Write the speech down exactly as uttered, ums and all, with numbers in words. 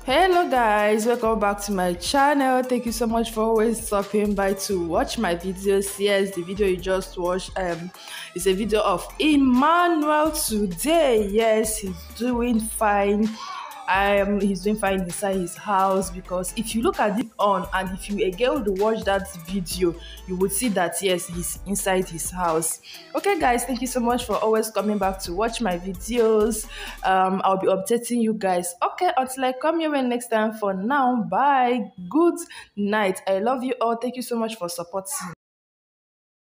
Hello guys, welcome back to my channel. Thank you so much for always stopping by to watch my videos. Yes, the video you just watched um is a video of Emmanuel today. Yes, he's doing fine. Um he's doing fine inside his house, because if you look at it on and if you again would watch that video, you would see that yes, he's inside his house. Okay guys, thank you so much for always coming back to watch my videos. um I'll be updating you guys. Okay, until I come your way next time, for now, bye, good night. I love you all. Thank you so much for supporting.